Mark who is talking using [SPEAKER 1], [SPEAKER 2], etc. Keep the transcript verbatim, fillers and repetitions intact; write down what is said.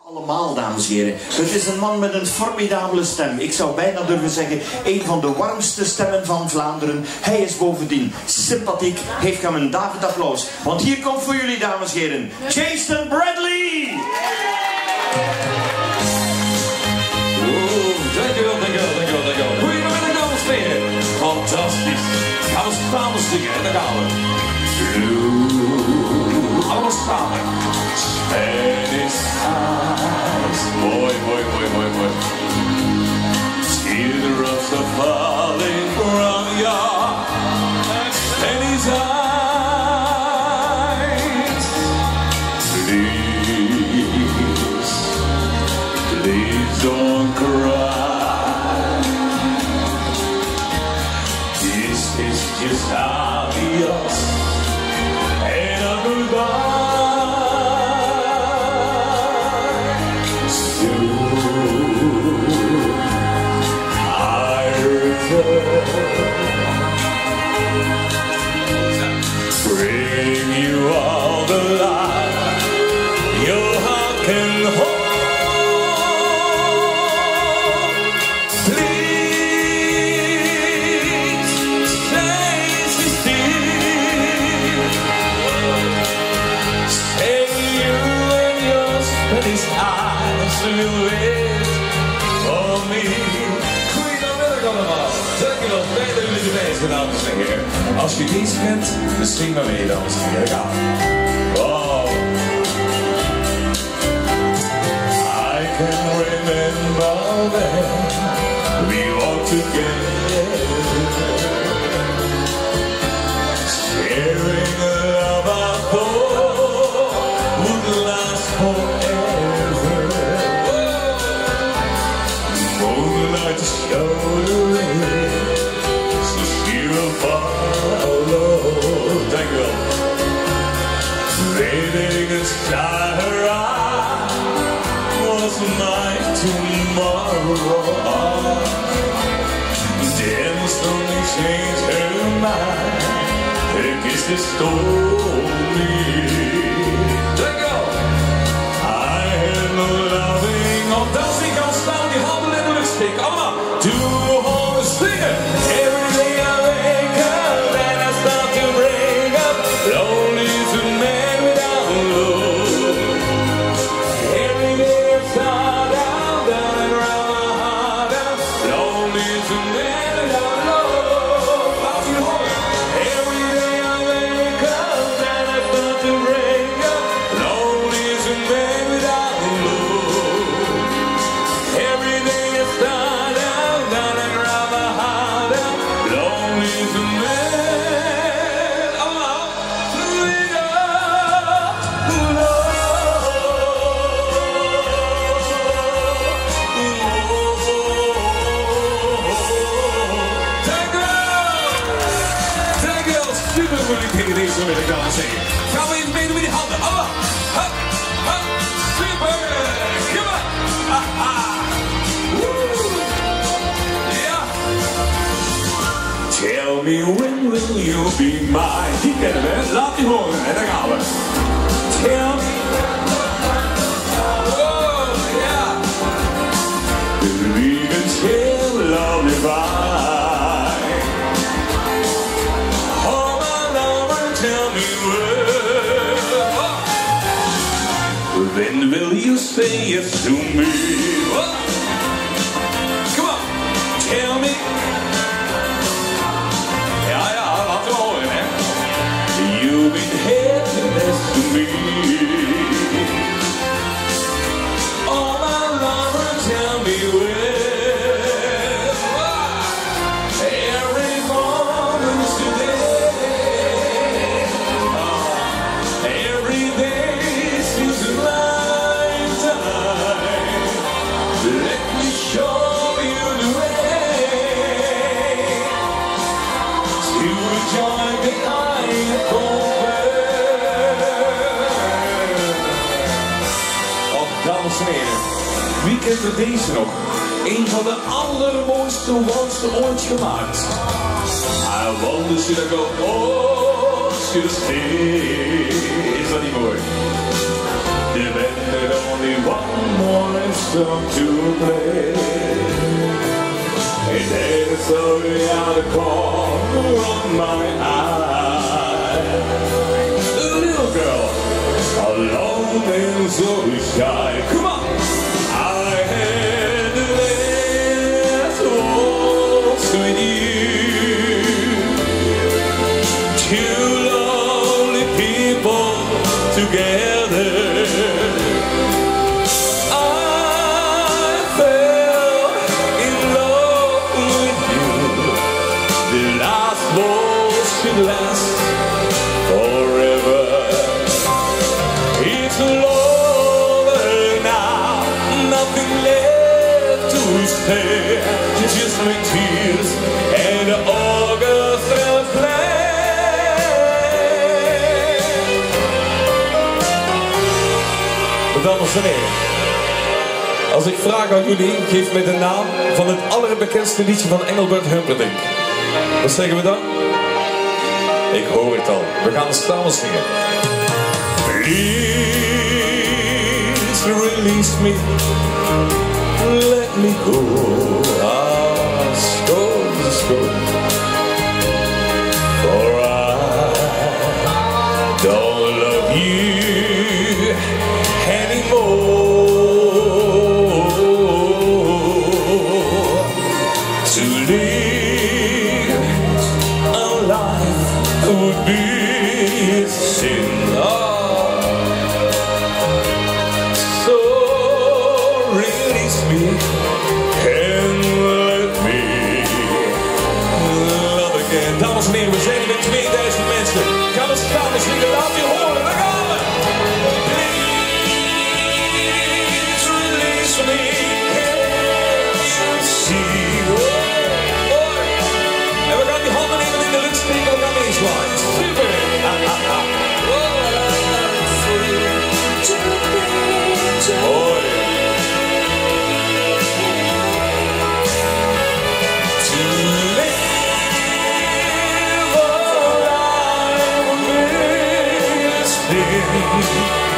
[SPEAKER 1] Allemaal, dames en heren. Het is een man met een formidabele stem. Ik zou bijna durven zeggen, een van de warmste stemmen van Vlaanderen. Hij is bovendien sympathiek. Geef hem een David applaus. Want hier komt voor jullie, dames en heren, Jason Bradley!
[SPEAKER 2] Oeh, dankjewel, dankjewel, dankjewel, dankjewel. Goedemiddag, dames en heren. Fantastisch. Gaan we samen zingen, en daar gaan we. Blue. Allemaal samen. Spanish eyes. Mooi, mooi, mooi, mooi, mooi. Teardrops are falling from your Spanish eyes. Please, please don't cry. This is just obvious and a goodbye. Bring you all the life your heart can hold. Please stay still. Stay you and your Spanish eyes will wait for me. Goedemiddag allemaal. Dankjewel, fijn dat jullie erbij zijn, dames en heren. Als je deze kent, dan zing maar mee, dames en heren. Ja. Wow. I can remember when we walked together, sharing a love I thought would last forever. Moonlight showed the way, so she will follow. Thank you. Fading inside her eye was my tomorrow. Then slowly changed her mind. Her kisses stole me. Thank you. I had no loving. Op dansing kan staan, die handen in de lucht steken. Allemaal. Doe horen zingen. Every day I wake up and I start to break up. Lonely is a man without love. Every day I start down, down and round my heart out. Lonely is a man without love. Laat je horen. Every day I wake up and I start to break up. Lonely is a man without love. Every day I start down, down and round my heart out. Lonely is a man. Allemaal. Dankjewel, super moeilijk tegen deze middag, dames en heren. Gaan we even meedoen met die handen. Allemaal. Hup, hup, super. Kom maar. Haha. Woe. Ja. Tell me when will you be mine? Die kennen we, laat die horen en dan gaan we. Tell me. Oh, ja. We can tell love divine. Oh, my lover, tell me when. Oh. When will you say yes to me? Oh. Come on, tell me. Ja, ja, laat hem horen, hè. You've been happiness to me. Oh, my lover, tell me when. Every moment is today. Oh, every day seems a lifetime. Let me show you the way to join the eye of dames en heren, wie kent er deze nog? Een van de allermooiste walsen ooit gemaakt. I wonder should I go, oh, should I stay? Is dat niet mooi? There only one more song to play. And then slowly out the corner of my eye, a little girl, alone and so shy. Come on! I had the last waltz with you. Two lonely people together. Should last forever. It's over now, nothing left to say, just my tears and the orchestra's play. Dames en heren, als ik vraag aan jullie, geef mij de naam van het allerbekendste liedje van Engelbert Humperdinck. Wat zeggen we dan? Ik hoor het al. We gaan samen zingen. Please release me. Let me go. Ah, stone, stone. For I don't love you anymore. To live a life would be a sin. Oh. So release me and let me love again. Dames en heren, we zijn hier met tweeduizend mensen. Gaan we samen zingen, laat je horen, daar gaan we. Please release me. Can't you see? Oh, oh. En we gaan die handen nemen in de lucht steken, we gaan meeslaan. Super! Hoi! To live a life with this thing.